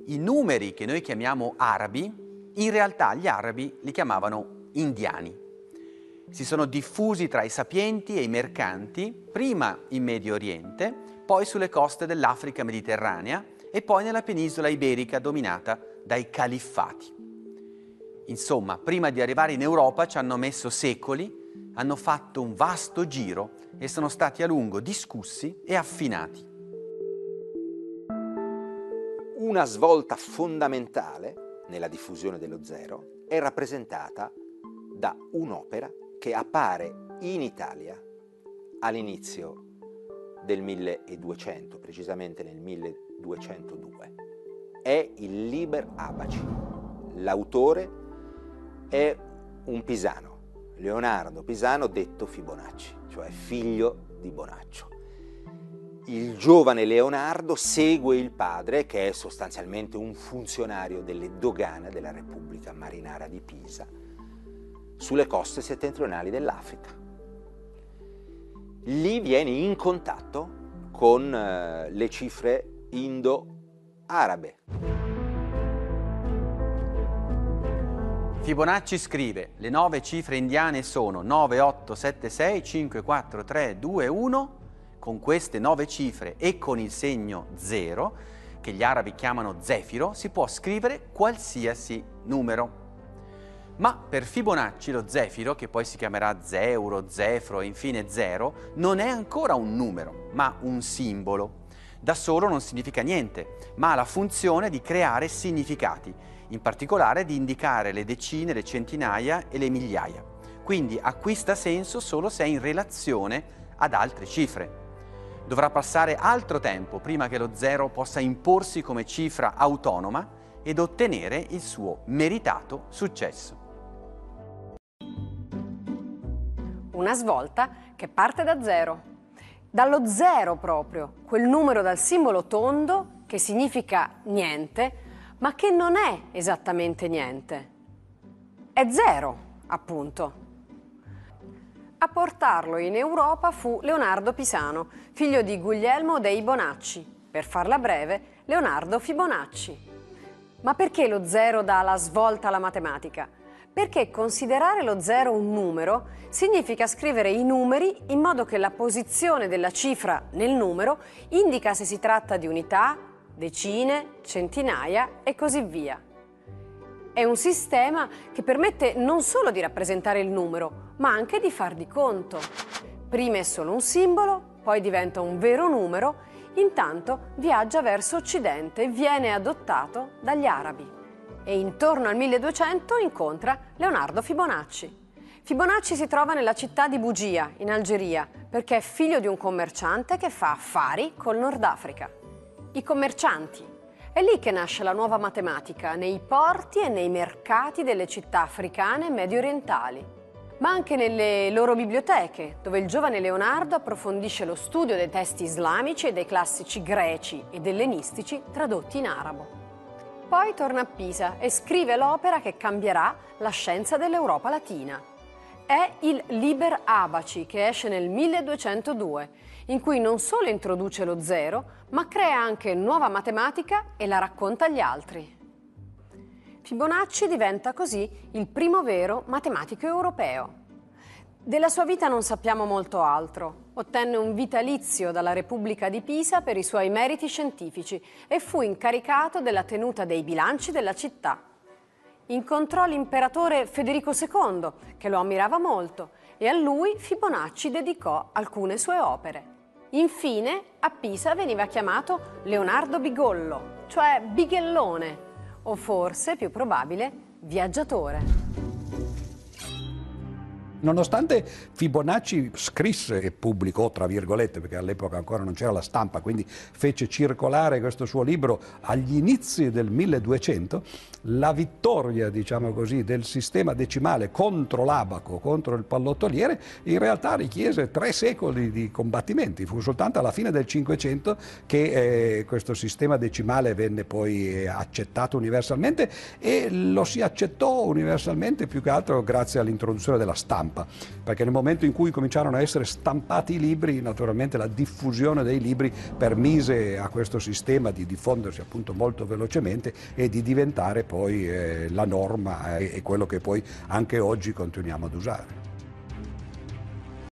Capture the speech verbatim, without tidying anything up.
I numeri che noi chiamiamo arabi, in realtà gli arabi li chiamavano indiani. Si sono diffusi tra i sapienti e i mercanti, prima in Medio Oriente, poi sulle coste dell'Africa mediterranea e poi nella penisola iberica dominata dai califfati. Insomma, prima di arrivare in Europa ci hanno messo secoli, hanno fatto un vasto giro e sono stati a lungo discussi e affinati. Una svolta fondamentale nella diffusione dello zero è rappresentata da un'opera che appare in Italia all'inizio del milleduecento, precisamente nel milleduecentodue. È il Liber Abaci. L'autore è un pisano, Leonardo Pisano, detto Fibonacci, cioè figlio di Bonaccio. Il giovane Leonardo segue il padre, che è sostanzialmente un funzionario delle dogane della Repubblica Marinara di Pisa, sulle coste settentrionali dell'Africa. Lì viene in contatto con eh, le cifre indo-arabe. Fibonacci scrive: le nove cifre indiane sono nove, otto, sette, sei, cinque, quattro, tre, due, uno. Con queste nove cifre e con il segno zero, che gli arabi chiamano zefiro, si può scrivere qualsiasi numero. Ma per Fibonacci lo zefiro, che poi si chiamerà zeuro, zefro e infine zero, non è ancora un numero, ma un simbolo. Da solo non significa niente, ma ha la funzione di creare significati, in particolare di indicare le decine, le centinaia e le migliaia. Quindi acquista senso solo se è in relazione ad altre cifre. Dovrà passare altro tempo prima che lo zero possa imporsi come cifra autonoma ed ottenere il suo meritato successo. Una svolta che parte da zero. Dallo zero proprio, quel numero dal simbolo tondo che significa niente, ma che non è esattamente niente. È zero, appunto. A portarlo in Europa fu Leonardo Pisano, figlio di Guglielmo dei Bonacci, per farla breve, Leonardo Fibonacci. Ma perché lo zero dà la svolta alla matematica? Perché considerare lo zero un numero significa scrivere i numeri in modo che la posizione della cifra nel numero indica se si tratta di unità, decine, centinaia e così via. È un sistema che permette non solo di rappresentare il numero, ma anche di far di conto. Prima è solo un simbolo, poi diventa un vero numero, intanto viaggia verso Occidente e viene adottato dagli arabi. E intorno al milleduecento incontra Leonardo Fibonacci. Fibonacci si trova nella città di Bugia, in Algeria, perché è figlio di un commerciante che fa affari col Nord Africa. I commercianti. È lì che nasce la nuova matematica, nei porti e nei mercati delle città africane e medio-orientali, ma anche nelle loro biblioteche, dove il giovane Leonardo approfondisce lo studio dei testi islamici e dei classici greci ed ellenistici tradotti in arabo. Poi torna a Pisa e scrive l'opera che cambierà la scienza dell'Europa latina. È il Liber Abaci, che esce nel milleduecentodue, in cui non solo introduce lo zero, ma crea anche nuova matematica e la racconta agli altri. Fibonacci diventa così il primo vero matematico europeo. Della sua vita non sappiamo molto altro. Ottenne un vitalizio dalla Repubblica di Pisa per i suoi meriti scientifici e fu incaricato della tenuta dei bilanci della città. Incontrò l'imperatore Federico secondo, che lo ammirava molto, e a lui Fibonacci dedicò alcune sue opere. Infine, a Pisa veniva chiamato Leonardo Bigollo, cioè bighellone, o forse, più probabile, viaggiatore. Nonostante Fibonacci scrisse e pubblicò, tra virgolette, perché all'epoca ancora non c'era la stampa, quindi fece circolare questo suo libro agli inizi del milleduecento, la vittoria, diciamo così, del sistema decimale contro l'abaco, contro il pallottoliere, in realtà richiese tre secoli di combattimenti. Fu soltanto alla fine del Cinquecento che eh, questo sistema decimale venne poi accettato universalmente, e lo si accettò universalmente più che altro grazie all'introduzione della stampa. stampa, perché nel momento in cui cominciarono a essere stampati i libri, naturalmente la diffusione dei libri permise a questo sistema di diffondersi appunto molto velocemente e di diventare poi eh, la norma e, e quello che poi anche oggi continuiamo ad usare.